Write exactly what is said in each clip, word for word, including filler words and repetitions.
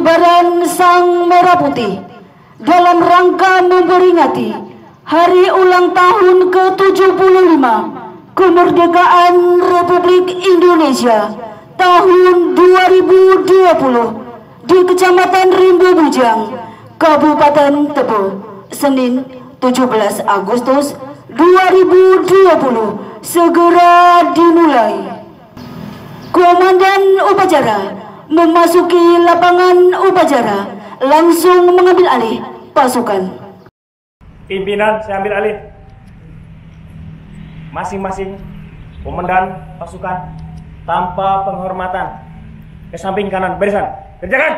pengibaran Sang Merah Putih dalam rangka memperingati hari ulang tahun ke tujuh puluh lima kemerdekaan Republik Indonesia tahun dua ribu dua puluh di Kecamatan Rimbo Bujang, Kabupaten Tebo, Senin tujuh belas Agustus dua ribu dua puluh segera dimulai. Komandan upacara memasuki lapangan upacara, langsung mengambil alih pasukan. Pimpinan, saya ambil alih. Masing-masing komandan pasukan tanpa penghormatan ke samping kanan barisan. Kerjakan.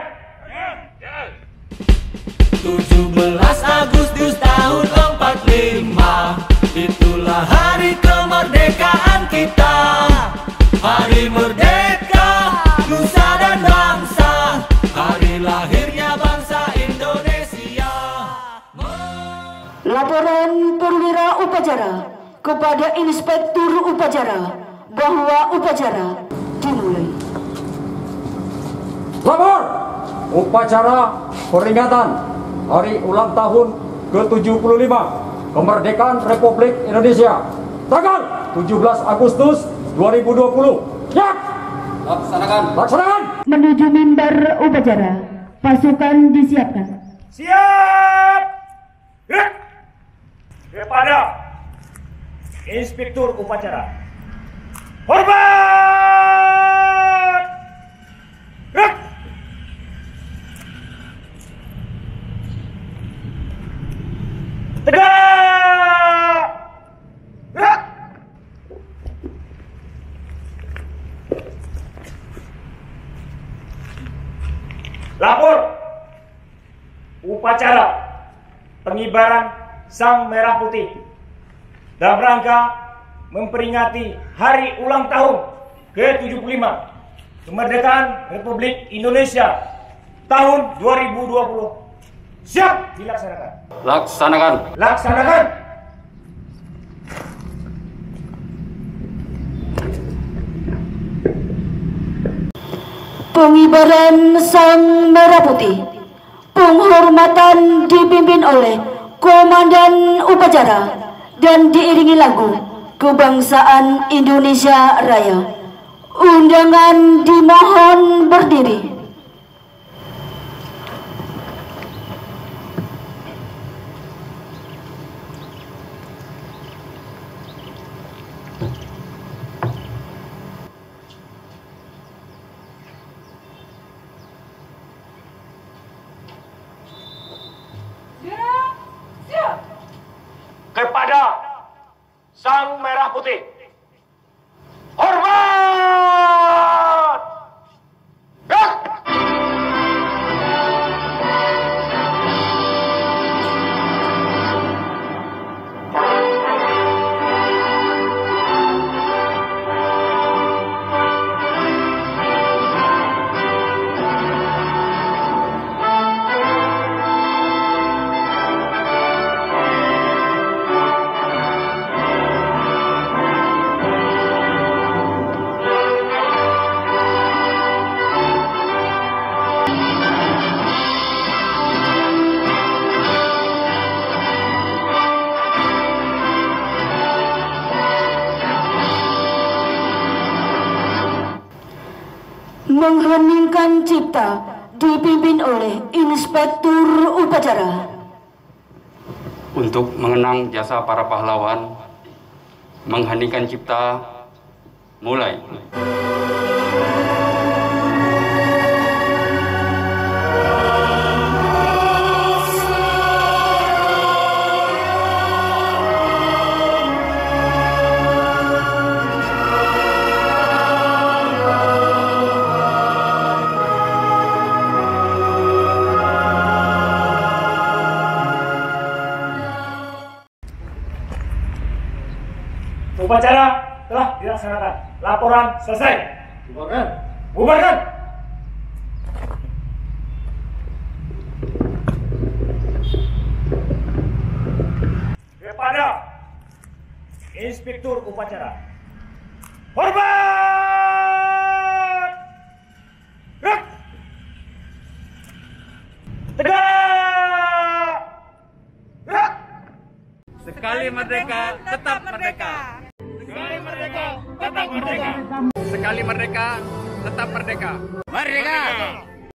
tujuh belas Agustus tahun empat puluh lima, itulah hari kemerdekaan kita. Hari merdeka, nusa dan bangsa, hari lahirnya bangsa Indonesia. Laporan perwira upacara kepada inspektur upacara bahwa upacara dimulai. Lapor upacara peringatan hari ulang tahun ke tujuh puluh lima kemerdekaan Republik Indonesia tanggal tujuh belas Agustus dua ribu dua puluh. Siap. Laksanakan. Laksanakan. Menuju mimbar upacara, pasukan disiapkan. Siap. Gerak. Kepada inspektur upacara, hormat. Gerak. Tegak. Gerak. Lapor upacara pengibaran Sang Merah Putih dalam rangka memperingati hari ulang tahun ke tujuh puluh lima kemerdekaan Republik Indonesia tahun dua ribu dua puluh. Siap dilaksanakan. Laksanakan. Laksanakan. Pengibaran Sang Merah Putih, penghormatan dipimpin oleh komandan upacara dan diiringi lagu Kebangsaan Indonesia Raya. Undangan dimohon berdiri. Kepada Sang Merah Putih, hormat. Gerak. Mengheningkan cipta dipimpin oleh inspektur upacara. Untuk mengenang jasa para pahlawan, mengheningkan cipta mulai. Upacara telah dilaksanakan. Laporan selesai. Bubarkan. Bubarkan. Kepada inspektur upacara, hormat. Gerak. Tegak! Gerak! Sekali merdeka, tetap merdeka. Sekali merdeka, tetap merdeka. Sekali merdeka, tetap merdeka. Merdeka!